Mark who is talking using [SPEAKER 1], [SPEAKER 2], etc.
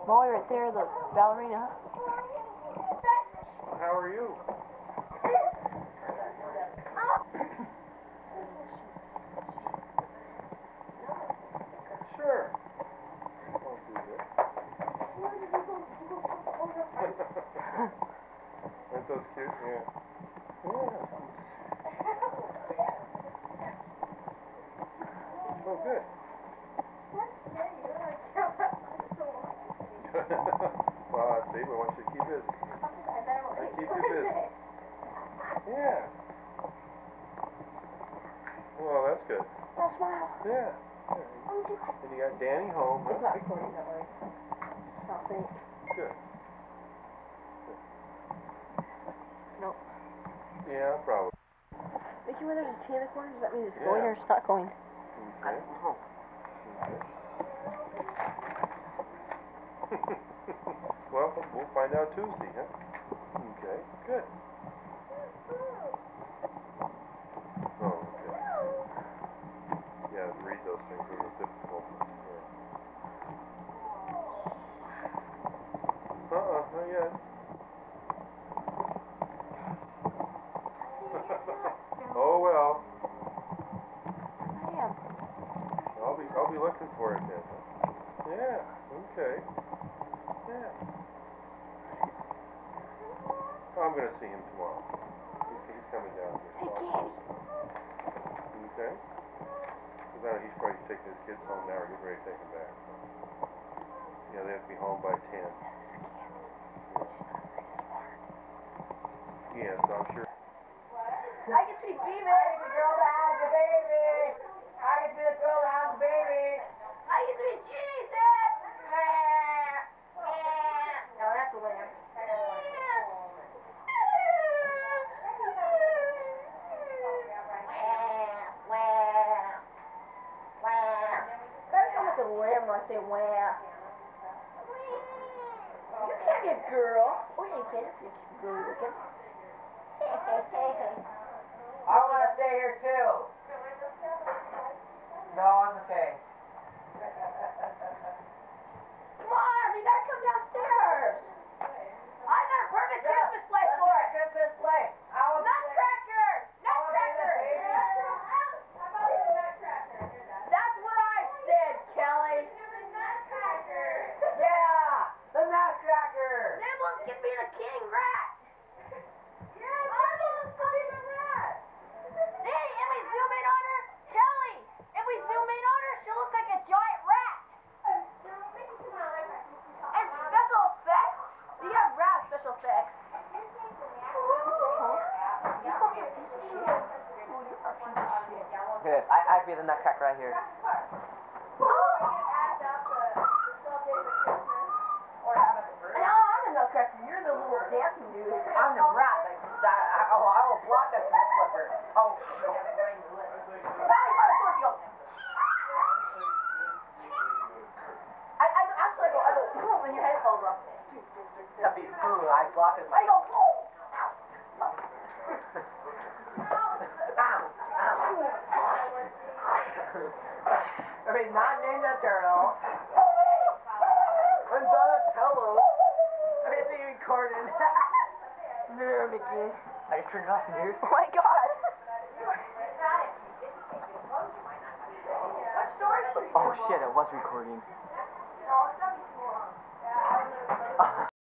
[SPEAKER 1] boy right there, the ballerina.
[SPEAKER 2] How are you? Sure. Don't do this. Aren't those cute? Yeah. Yeah. Oh, good. Well, see, we want you to keep busy. I keep you busy. Yeah. Well, that's good.
[SPEAKER 1] Oh, smile.
[SPEAKER 2] Yeah. And you got Danny home,
[SPEAKER 1] It's
[SPEAKER 2] huh?
[SPEAKER 1] not recording, don't worry. I'll think.
[SPEAKER 2] Good.
[SPEAKER 1] Nope.
[SPEAKER 2] Yeah, probably.
[SPEAKER 1] Mickey, when there's a T in the corner, does that mean it's
[SPEAKER 2] Yeah.
[SPEAKER 1] going or it's not going?
[SPEAKER 2] Okay. Okay. Well, we'll find out Tuesday, huh? Okay, good. Oh, okay. Yeah, to read those things is difficult. Yeah. Not yet. Oh well.
[SPEAKER 1] I am.
[SPEAKER 2] I'll be looking for it then. Huh? Yeah. Okay. Yeah. I'm gonna see him tomorrow. He's coming down here.
[SPEAKER 1] Hey, Daddy.
[SPEAKER 2] Okay. Because I know he's probably taking his kids home now or getting ready to take them back. So. Yeah, they have to be home by 10. Yes, I'm sure.
[SPEAKER 3] I get to be female. The girl that has the baby. I get to be the girl that has the baby. I get to be Jesus. No, that's the winner. Better sound like a lamb when I say wah. You can't be a girl. Or you can if you're girl looking. I want to stay here too. No, it's okay. Come on, you gotta come downstairs. I got a perfect Christmas play for it. Christmas play. Nutcracker! Nutcracker! That's what I said, Kelly. Yeah, the Nutcracker. Nibbles can be the king rat.
[SPEAKER 4] Yes, I'd be the nutcracker right here.
[SPEAKER 3] No, I'm the nutcracker. You're the little dancing dude. I'm the brat. I will block that from the slipper. Oh, shit. I go, boom, and your head falls off.
[SPEAKER 4] That'd be boom. I block it.
[SPEAKER 3] I go, boom.
[SPEAKER 4] I mean, not Ninja Turtles. And Donatello. I mean, it's being recorded. No, Mickey. I just turned it off, dude.
[SPEAKER 1] Oh my God.
[SPEAKER 4] Oh shit, it was recording.